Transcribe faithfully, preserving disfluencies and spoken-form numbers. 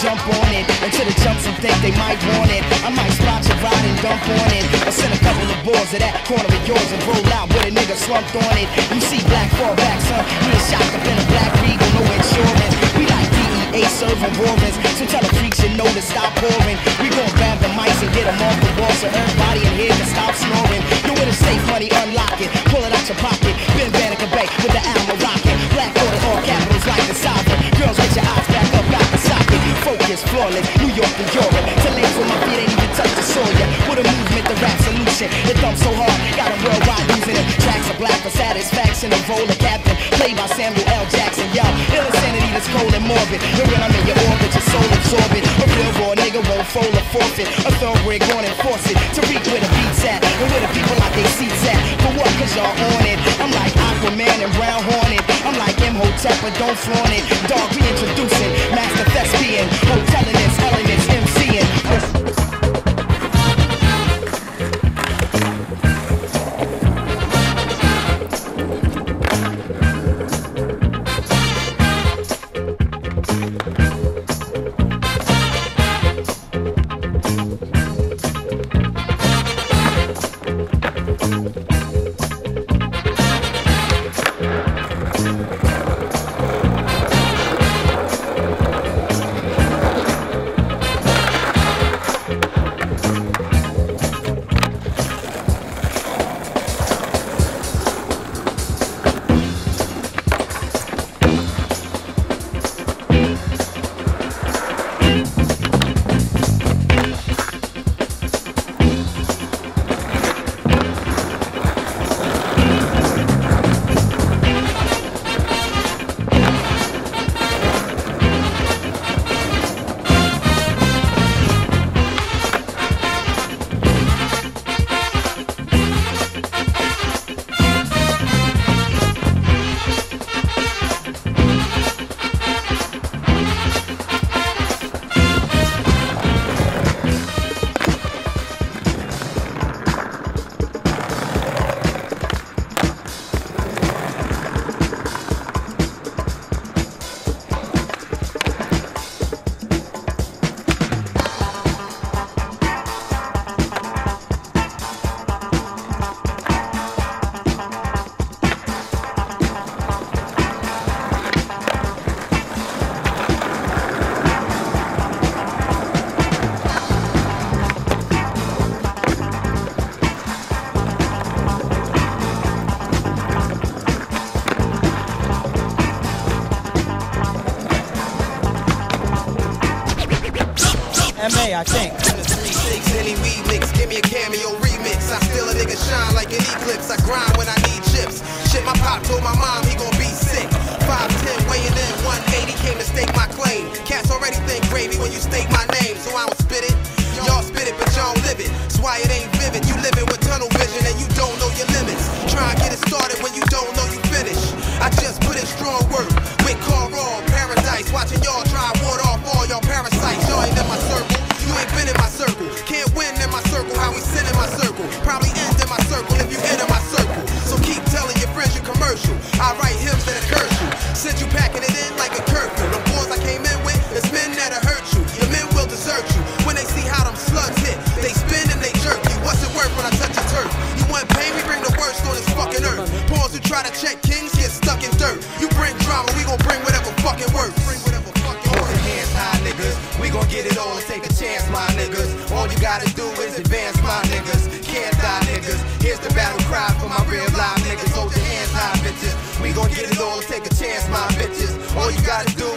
jump on it. Until the jumps and think they might want it. I might spot you ride and dump on it. Or send a couple of boys to that corner of yours and roll out with a nigga slumped on it. You see black fall back, son. We a shot up in a black Regal, no insurance. We like D E A serving warrants. So tell the freaks you know to stop pouring. We gon' grab the mics and get them off the wall so everybody in here can stop snoring. You with a safe money, unlock it. Pull it out your pocket. Ben Banneker Bay with the Alma rocket. Black order, all capitals like the sovereign. Girls, let your eyes back up out the socket. Focus, flawless, New York to Europe. To lanes with my feet ain't even touch the soil yet. With a movement, the rap solution. It thumps so hard, got them worldwide using it. Tracks are black for satisfaction. A role of captain, played by Samuel L. Jackson. Yo, ill insanity that's cold and morbid. And when I'm in your orbit, your soul absorbent. A real raw nigga won't fold or forfeit. A thoroughbred gon' enforce it. To reach where the beats at, and where the people like they seats at. For what? Cause y'all on it. I'm like Aquaman and Brown Hornet. I'm like Imhotep, but don't flaunt it. Dog, we introducing Master Thespian. Hoteling this, elements, MCing. M A, I think. Any weed mix, give me a cameo remix. I still a nigga shine like an eclipse. I grind when I need chips. Shit, my pop told my mom he gon' be sick. five ten weighing in, one eighty came to stake my claim. Cats already think gravy when you state my name, so I don't spit it. Y'all spit it, but y'all don't live it. That's why it ain't vivid. You living with tunnel vision and you don't know your limits. Try and get it started when you don't know you finish. I just put in strong work with car raw paradise. Watching y'all try and ward off all y'all parasites. Y'all ain't in my circle. You ain't been in my circle. Can't win in my circle. How we sit in my circle. Probably end in my circle if you enter my circle. So keep telling your friends you commercial. I write hymns that curse you. Send you packing it in like a curfew. The boys I came in with, it's men that'll hurt you. The men will desert you. When they see how them slugs hit, they spin and they jerk you. What's it worth when I touch your turf? You want pain, we bring the worst on this fucking earth. Pawns who try to check kings get stuck in dirt. You bring drama, we gon' bring whatever fucking works. Bring whatever fucking works. Hold your hands high, niggas. We gon' get it all and take a chance, my niggas. All you gotta do is advance, my niggas. Can't die, niggas. Here's the battle cry for my real live niggas. Hold your hands high, bitches. We gon' get it all and take a chance, my bitches. All you gotta do